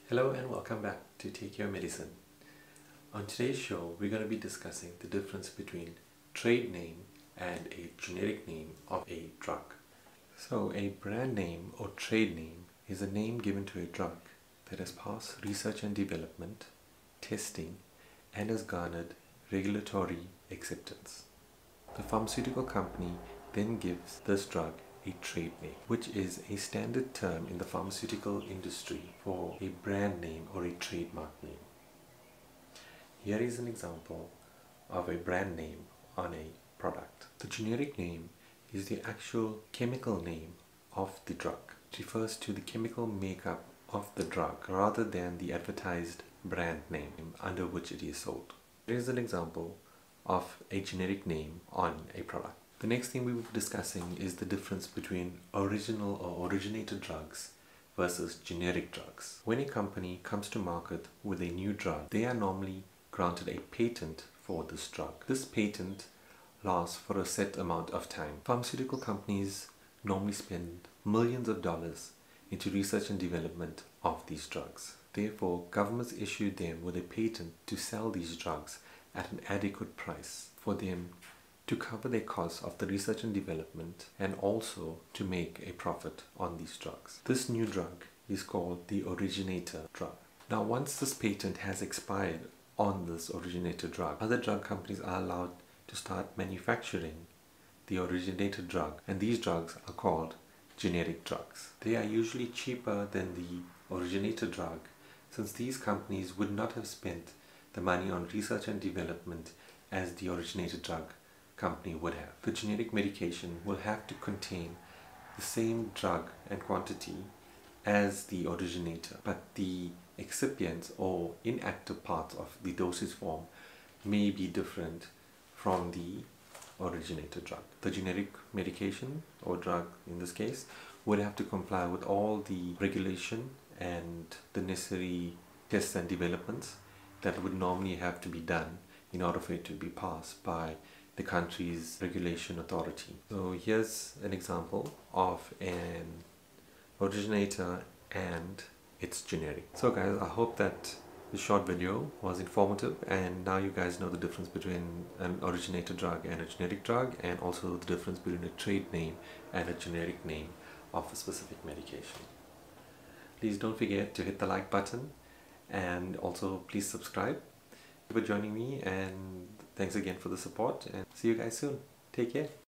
Hello and welcome back to Take Your Medicine. On today's show, we're going to be discussing the difference between trade name and a generic name of a drug. So a brand name or trade name is a name given to a drug that has passed research and development, testing, and has garnered regulatory acceptance. The pharmaceutical company then gives this drug a trade name, which is a standard term in the pharmaceutical industry for a brand name or a trademark name. Here is an example of a brand name on a product. The generic name is the actual chemical name of the drug. It refers to the chemical makeup of the drug rather than the advertised brand name under which it is sold. Here is an example of a generic name on a product. The next thing we will be discussing is the difference between original or originator drugs versus generic drugs. When a company comes to market with a new drug, they are normally granted a patent for this drug. This patent lasts for a set amount of time. Pharmaceutical companies normally spend millions of dollars into research and development of these drugs. Therefore, governments issue them with a patent to sell these drugs at an adequate price for them to cover their costs of the research and development and also to make a profit on these drugs. This new drug is called the Originator Drug. Now, once this patent has expired on this Originator Drug, other drug companies are allowed to start manufacturing the Originator Drug, and these drugs are called generic drugs. They are usually cheaper than the Originator Drug since these companies would not have spent the money on research and development as the Originator Drug company would have. The generic medication will have to contain the same drug and quantity as the originator, but the excipients or inactive parts of the dosage form may be different from the originator drug. The generic medication or drug in this case would have to comply with all the regulation and the necessary tests and developments that would normally have to be done in order for it to be passed by the country's regulation authority. So here's an example of an originator and its generic. So guys, I hope that the short video was informative and now you guys know the difference between an originator drug and a generic drug, and also the difference between a trade name and a generic name of a specific medication. Please don't forget to hit the like button and also please subscribe. Thank you for joining me, and thanks again for the support, and see you guys soon. Take care.